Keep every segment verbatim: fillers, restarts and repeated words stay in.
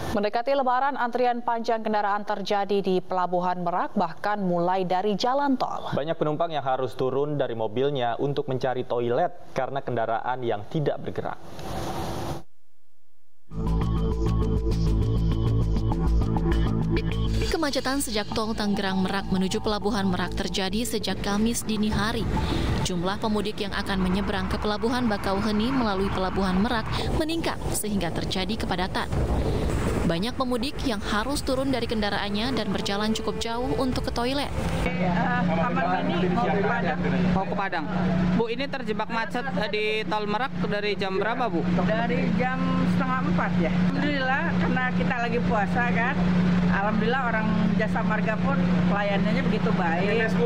Mendekati Lebaran, antrian panjang kendaraan terjadi di Pelabuhan Merak, bahkan mulai dari jalan tol. Banyak penumpang yang harus turun dari mobilnya untuk mencari toilet karena kendaraan yang tidak bergerak. Kemacetan sejak tol Tangerang Merak menuju Pelabuhan Merak terjadi sejak Kamis dini hari. Jumlah pemudik yang akan menyeberang ke Pelabuhan Bakauheni melalui Pelabuhan Merak meningkat sehingga terjadi kepadatan. Banyak pemudik yang harus turun dari kendaraannya dan berjalan cukup jauh untuk ke toilet. Ya, ini mau ke Padang. Mau ke Padang. Bu, ini terjebak macet di tol Merak dari jam berapa, Bu? Dari jam setengah empat ya. Alhamdulillah, karena kita lagi puasa kan. Alhamdulillah orang Jasa Marga pun pelayanannya begitu baik. K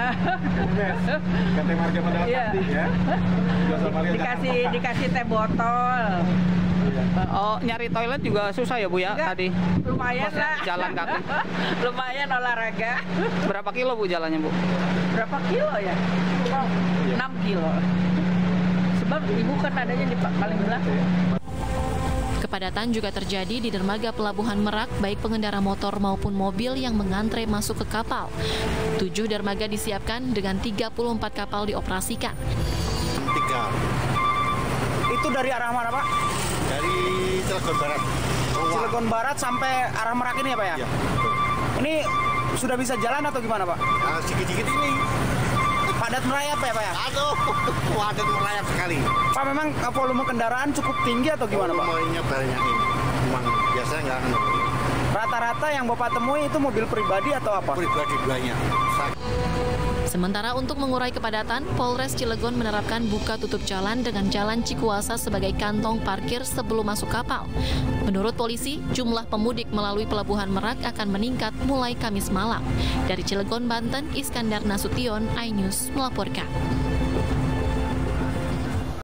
T Marga Modal Sakti ya. Dikasih dikasih teh botol. Oh, nyari toilet juga susah ya, Bu ya? Enggak, tadi? Lumayan lah. Jalan kaki. Lumayan olahraga. Berapa kilo, Bu, jalannya, Bu? Berapa kilo ya? enam kilo. Sebab ibu kan adanya di paling belakang. Kepadatan juga terjadi di dermaga Pelabuhan Merak, baik pengendara motor maupun mobil yang mengantre masuk ke kapal. Tujuh dermaga disiapkan dengan tiga puluh empat kapal dioperasikan. Tiga. Itu dari arah mana, Pak? Dari Cilegon Barat. Cilegon Barat sampai arah Merak ini ya, Pak ya? Iya. Ini sudah bisa jalan atau gimana, Pak? Nah, sedikit-sedikit ini. Padat merayap ya, Pak ya? Aduh, padat merayap sekali. Pak, memang volume kendaraan cukup tinggi atau gimana, Pak? Volumenya banyak ini. Memang biasanya nggak enak. Rata-rata yang Bapak temui itu mobil pribadi atau apa? Pribadi banyak. Sementara untuk mengurai kepadatan, Polres Cilegon menerapkan buka tutup jalan dengan Jalan Cikuasa sebagai kantong parkir sebelum masuk kapal. Menurut polisi, jumlah pemudik melalui Pelabuhan Merak akan meningkat mulai Kamis malam. Dari Cilegon, Banten, Iskandar Nasution, iNews melaporkan.